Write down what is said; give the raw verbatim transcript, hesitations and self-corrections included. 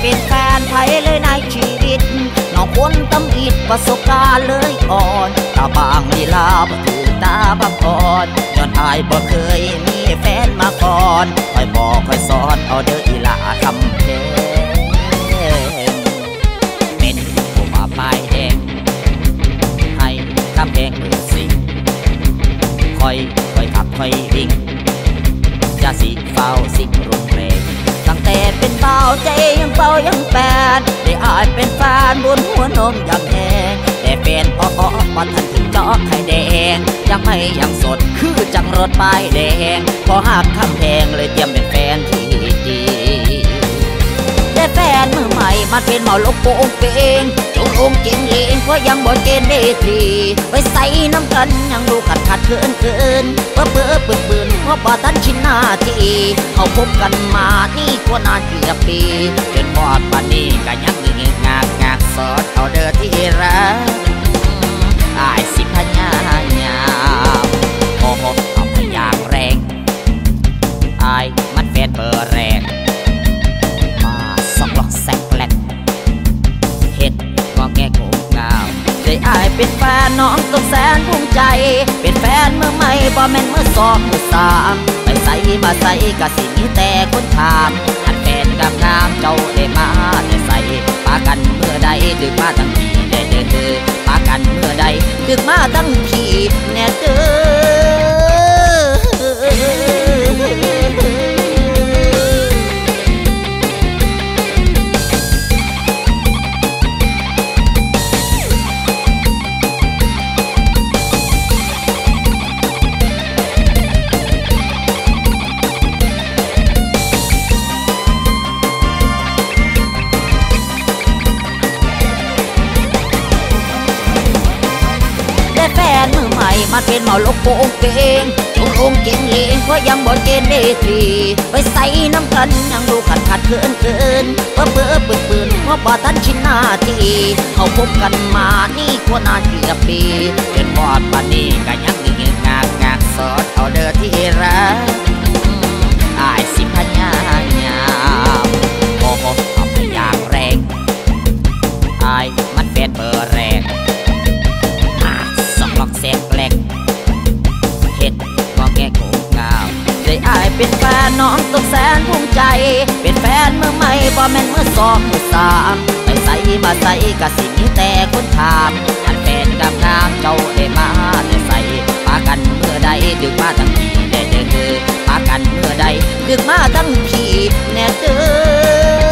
เป็นแฟนไผเลยในชีวิตน้องคนตำอิดประสบการณ์เลยอ่อนตาบางลีลาบ่ถูกตาบังอ่อนย้อนอายบ่เคยมีแฟนมาก่อนคอยบอกคอยสอนเอาเด้ออีหลาคำเพงเป็นผู้มาป้ายแดงให้คำเพงเปิดสิ่งคอยคอยขับคอยวิ่งอย่าสิเฝ้าสิ่งรุนแรงตั้งแต่เป็นเบาใจยังเบายังแปดได้อาจเป็นแฟนบนหัวนมอย่างแหงแต่เป็นอ้ออ้อมาทันถึงจอกไข่แดงยังไม่ยังสดคือจังรถป้ายแดงพอหักคำแพงเลยเตรียมเป็นแฟนที่ดีได้แฟนมือใหม่มันเป็นเมาลกโป่งเป่งจงองเก่งเลงเพราะยังบ่เกณฑ์ได้ทีไปใส่น้ำกันยังดูขัดขัดเกินเกินเปื้อเปื้อปืนปืนเพราะบ่ทันชินหน้าที่เขาพบกันมานี่กว่านานเกือบปีจนพอดป่านนี้ก็ยังเงือกงากงากสอดเอาเด้อที่รักอายสิพญายามโอ้โหเอาพยางแรงอายมันแฟนเบอร์แรงมาสองหลอกแสกแลกเฮ็ดก็แง่โกงงามได้อายเป็นแฟนน้องต้องแสนภูมิใจเป็นแฟนเมื่อไม่บ่แม่นเมื่อสองเมื่อสามไปใส่มาใส่กะสิมีแต่คนถามอันแฟนกับงามเจ้าได้มาได้ใส่ปากันเมื่อใดดึกมาทั้งทีได้เด้อปากันเมื่อใดดึกมาทั้งทีแน่เด้อมันเป็นเมาลกโป่งเป่งจงองเก่งเลงเพราะยังบ่เกณฑ์ได้ทีไปใส่น้ำกันยังดูขัดขัดเกินเกินเปื้อเปื้อปืนปืนเพราะบ่ทันชินหน้าที่เขาพบกันมานี่กว่านานเกือบปีจนพอดป่านนี้ก็ยังเงือกงากงากสอดเอาเด้อที่รักอายสิพญายามโอ้โหเอาพยางแรงอายมันเป็นเบอร์แรงแสกแหลกเฮ็ดก็แง่โกงงามได้อายเป็นแฟนน้องต้องแสนภูมิใจเป็นแฟนเมื่อไม่บ่แม่นเมื่อสองเมื่อสามไปใส่มาใส่กะสิมีแต่คนถามอันแฟนกับงามเจ้าได้มาได้ใส่ปากันเมื่อใดดึกมาทั้งทีได้เด้อปากันเมื่อใดดึกมาทั้งทีแน่เด้อ